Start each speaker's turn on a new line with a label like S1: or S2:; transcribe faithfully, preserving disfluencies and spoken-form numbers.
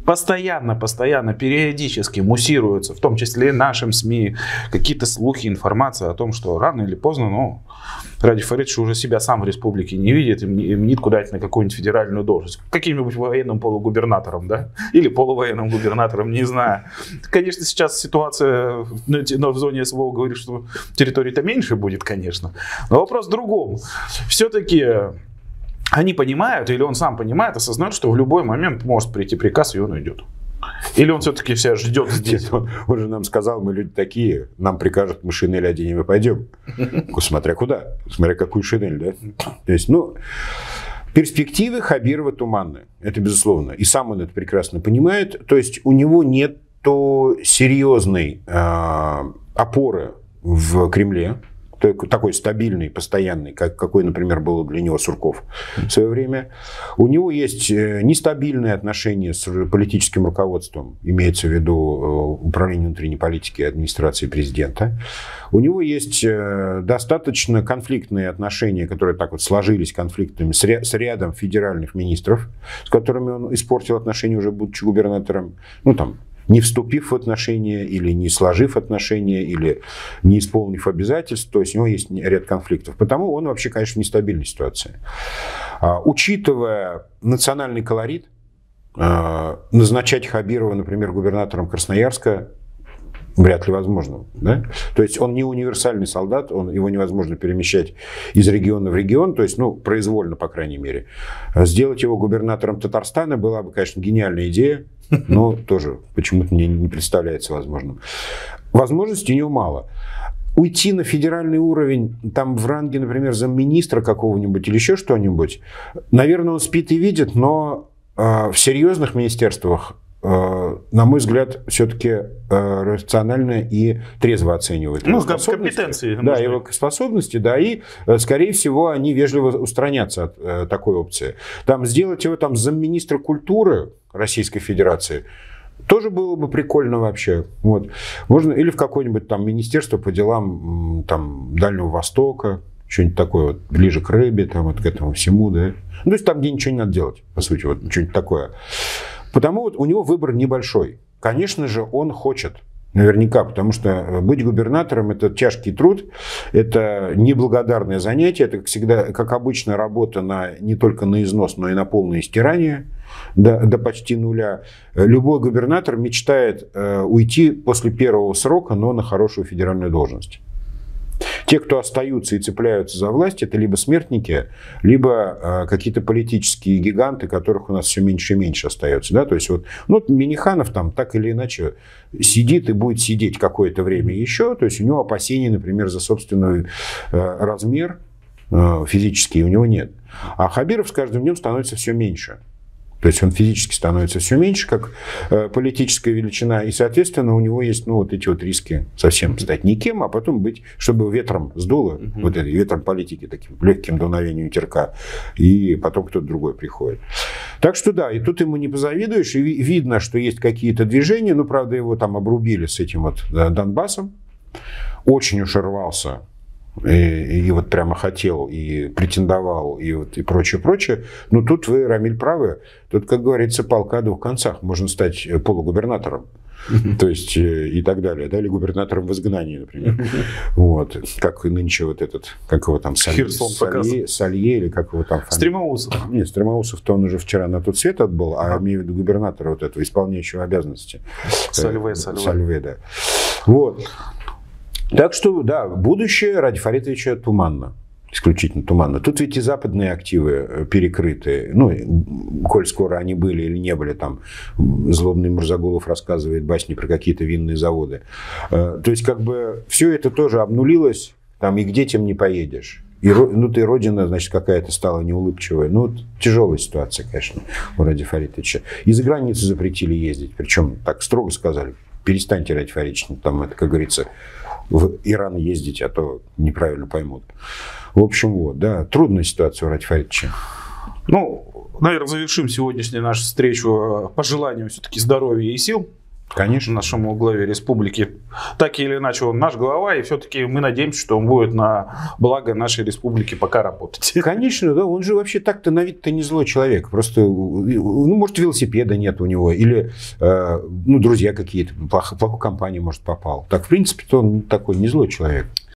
S1: Постоянно, постоянно, периодически муссируются, в том числе и нашим СМИ, какие-то слухи, информация о том, что рано или поздно, ну, Ради Фаридович уже себя сам в республике не видит и мнит куда-нибудь на какую-нибудь федеральную должность. Каким-нибудь военным полугубернатором, да? Или полувоенным губернатором, не знаю. Конечно, сейчас ситуация в зоне СВО говорит, что территории-то меньше будет, конечно. Но вопрос в другом. Все-таки они понимают, или он сам понимает, осознает, что в любой момент может прийти приказ, и он уйдет. Или он все-таки себя ждет здесь?
S2: Он, он же нам сказал, мы люди такие, нам прикажут, мы шинель оденем и пойдем. Смотря куда, смотря какую шинель, да? То есть, ну, перспективы Хабирова туманны, это безусловно. И сам он это прекрасно понимает. То есть, у него нет серьезной э, опоры в Кремле, такой стабильный, постоянный, как, какой, например, был для него Сурков в свое время. У него есть нестабильные отношения с политическим руководством, имеется в виду управление внутренней политики и администрации президента. У него есть достаточно конфликтные отношения, которые так вот сложились конфликтами с, ря с рядом федеральных министров, с которыми он испортил отношения, уже будучи губернатором. Ну, там, не вступив в отношения, или не сложив отношения, или не исполнив обязательств. То есть у него есть ряд конфликтов. Потому он вообще, конечно, в нестабильной ситуации. А, учитывая национальный колорит, а, назначать Хабирова, например, губернатором Красноярска вряд ли возможно. Да? То есть он не универсальный солдат, он, его невозможно перемещать из региона в регион, то есть, ну, произвольно, по крайней мере. Сделать его губернатором Татарстана была бы, конечно, гениальная идея, но тоже почему-то мне не представляется возможным. Возможностей у него мало. Уйти на федеральный уровень, там в ранге, например, замминистра какого-нибудь или еще что-нибудь, наверное, он спит и видит, но э, в серьезных министерствах, на мой взгляд, все-таки рационально и трезво оценивают.
S1: Ну, компетенции.
S2: Да, его способности, да, и, скорее всего, они вежливо устранятся от такой опции. Там, сделать его там замминистра культуры Российской Федерации тоже было бы прикольно вообще. Вот. Можно, или в какое-нибудь там министерство по делам там, Дальнего Востока, что-нибудь такое, вот, ближе к рыбе, там, вот к этому всему, да. Ну, то есть там, где ничего не надо делать, по сути, вот что-нибудь такое. Потому вот у него выбор небольшой. Конечно же, он хочет, наверняка, потому что быть губернатором – это тяжкий труд, это неблагодарное занятие, это, как всегда, как обычно, работа на, не только на износ, но и на полное стирание до, до почти нуля. Любой губернатор мечтает э, уйти после первого срока, но на хорошую федеральную должность. Те, кто остаются и цепляются за власть, это либо смертники, либо э, какие-то политические гиганты, которых у нас все меньше и меньше остается. Да? То есть вот, ну, Миниханов там так или иначе сидит и будет сидеть какое-то время еще. То есть у него опасений, например, за собственный э, размер э, физический у него нет. А Хабиров с каждым днем становится все меньше. То есть он физически становится все меньше, как э, политическая величина, и, соответственно, у него есть, ну, вот эти вот риски совсем стать никем, а потом быть, чтобы ветром сдуло, mm-hmm. вот это, ветром политики, таким легким дуновением ветерка, и потом кто-то другой приходит. Так что да, и тут ему не позавидуешь, и видно, что есть какие-то движения, ну, правда, его там обрубили с этим вот Донбассом, очень уж рвался. И, и вот прямо хотел, и претендовал, и, вот, и прочее, прочее. Но тут вы, Рамиль, правы. Тут, как говорится, палка о двух концах. Можно стать полугубернатором. То есть, и так далее. Да? Или губернатором в изгнании, например. Вот. Как нынче вот этот, как его там, Салье, Салье, Салье или как его там.
S1: Стремоусов.
S2: Нет, Стремоусов-то он уже вчера на тот свет отбыл, а имею в виду губернатора вот этого, исполняющего обязанности.
S1: Сальве, Сальве.
S2: Сальве, да. Вот. Так что, да, будущее Ради Фаритовича туманно, исключительно туманно. Тут ведь и западные активы перекрыты. Ну, коль скоро они были или не были, там злобный Мурзагулов рассказывает басни про какие-то винные заводы. То есть, как бы, все это тоже обнулилось, там, и к детям не поедешь. И, ну, ты родина, значит, какая-то стала неулыбчивая. Ну, вот, тяжелая ситуация, конечно, у Ради Фаритовича. И за границу запретили ездить. Причем так строго сказали: перестаньте, Ради Фаритович, там, это, как говорится, в Иран ездить, а то неправильно поймут. В общем, вот, да, трудная ситуация у Ради Фаритовича.
S1: Ну, наверное, завершим сегодняшнюю нашу встречу пожеланием все-таки здоровья и сил.
S2: Конечно.
S1: Нашему главе республики. Так или иначе, он наш глава, и все-таки мы надеемся, что он будет на благо нашей республики пока работать.
S2: Конечно, да, он же вообще так-то на вид-то не злой человек. Просто, ну, может, велосипеда нет у него, или, э, ну, друзья какие-то, в плохую компанию, может, попал. Так, в принципе-то он такой не злой человек.